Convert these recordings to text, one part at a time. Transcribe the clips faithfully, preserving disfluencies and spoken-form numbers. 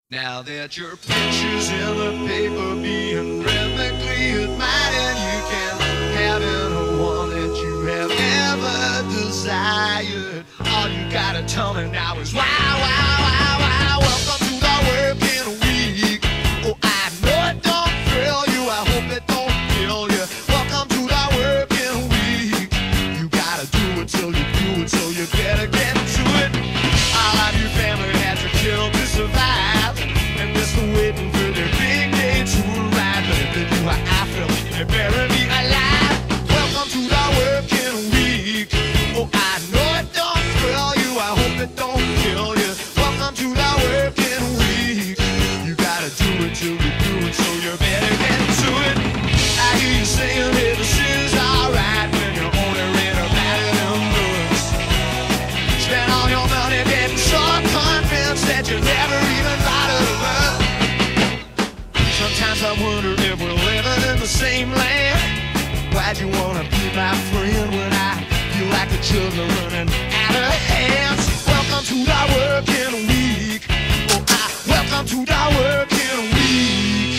Now that your picture's in the paper being rhythmically admired, you can have any one that you have ever desired. All you gotta tell me now is wow, wow, wow, wow. Welcome to the working week. Oh, I know it don't thrill you, I hope it don't kill you. Welcome to the working week. You gotta do it till you do it, so you better get to it. All of your family had to kill to survive, waiting for their big day to arrive. But if they do how I feel, they better be alive. Welcome to the working week. Oh, I know it don't thrill you, I hope it don't kill you. Welcome to the working week. You gotta do it till you do it, so you better get to it. I hear you saying, hey, this is alright, when you're only read about it in books. Spend all your money getting so convinced that you never even bothered to look. Sometimes I wonder if we're living in the same land. Why'd you wanna be my friend when I feel like the children are running out of hands? Welcome to the working week. Oh, I welcome to the working week.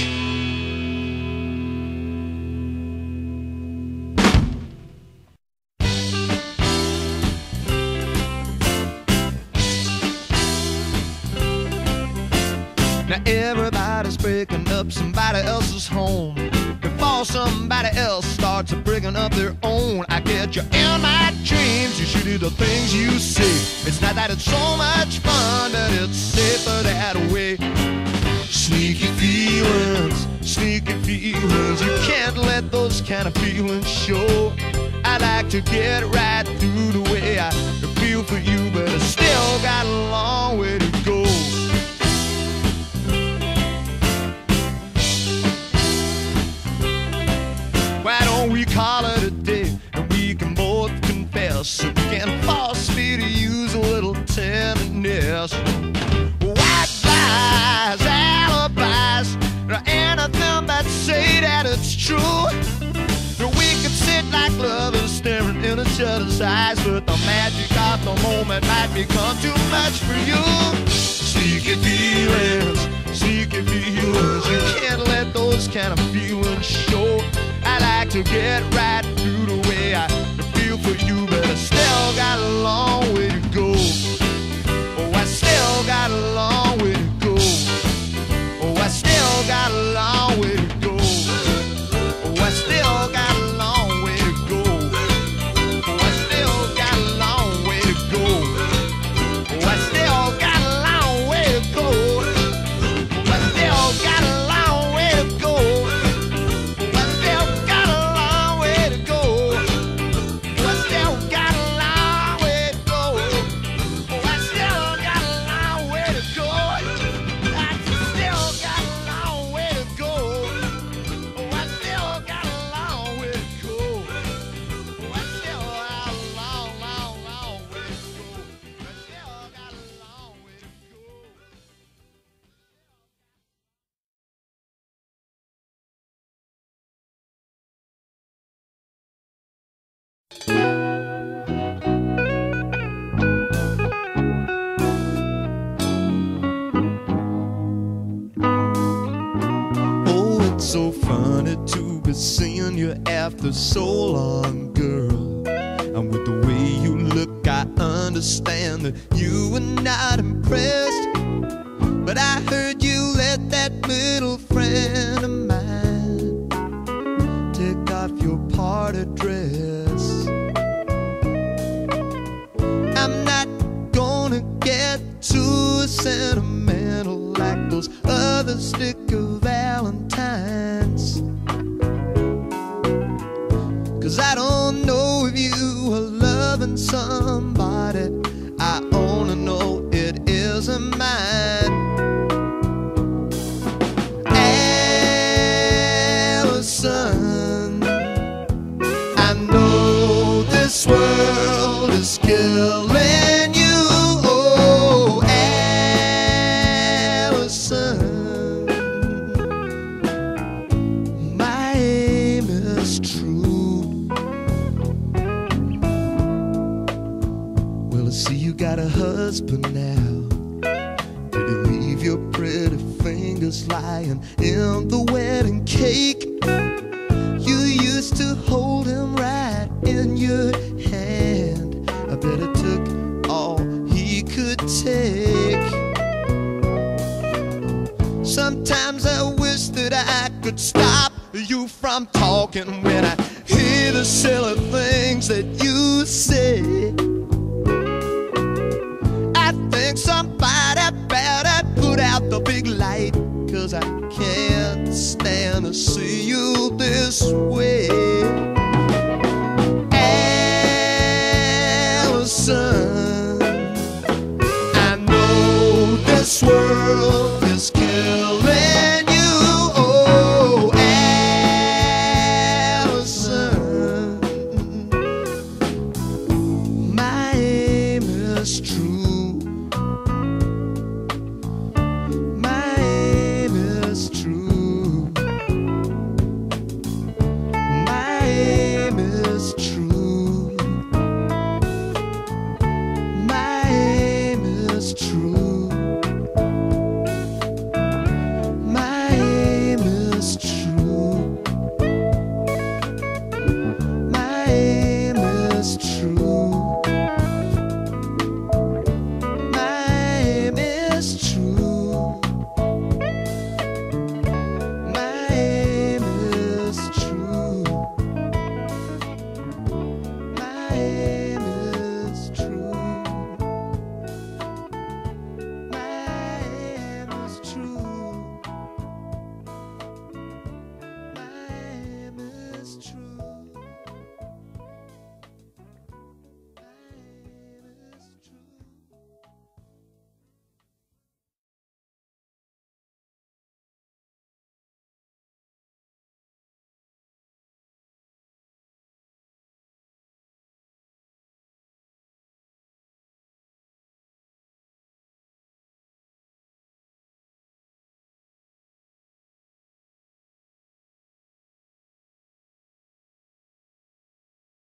Now everybody's breaking up somebody else's home before somebody else starts breaking up their own. I get you in my dreams, you should do the things you say. It's not that it's so much fun, but it's safer that way. Sneaky feelings, sneaky feelings, you can't let those kind of feelings show. I like to get right through the way I feel for you, but I still got a long way to go. Why don't we call it a day, and we can both confess, so we can falsely to use a little tenderness. White lies, alibis, or anything but say that it's true. We could sit like lovers staring in each other's eyes, but the magic of the moment might become too much for you. Sneaky feelings, sneaky feelings, you can't let those kind of feelings show. I like to get right through the way I feel for you, but I still got a long way to go. Oh, I still got a long way to go. Oh, I still got a long way to go. Oh, I still got a long way to go. Oh, I still got a long way to go. Oh, I still got a long way to go. Oh, I still got a long way to go. Oh, it's so funny to be seeing you after so long, girl. And with the way you look, I understand that you were not impressed. But I heard you let that little friend of mine take off your party dress. I'm not gonna get too sentimental like those other sticker valentines, 'cause I don't know if you are loving somebody, I only know it isn't mine. Allison, I know this world is killing you. Oh, Allison, my aim is true. Well, I see you got a husband now. Did he leave your pretty fingers lying in the wedding cake. You used to hold him right in your hand. I bet it took all he could take. Sometimes I wish that I could stop you from talking when I hear the silly things that you say. I think somebody better put out the big light, 'cause I can't stand to see you this way.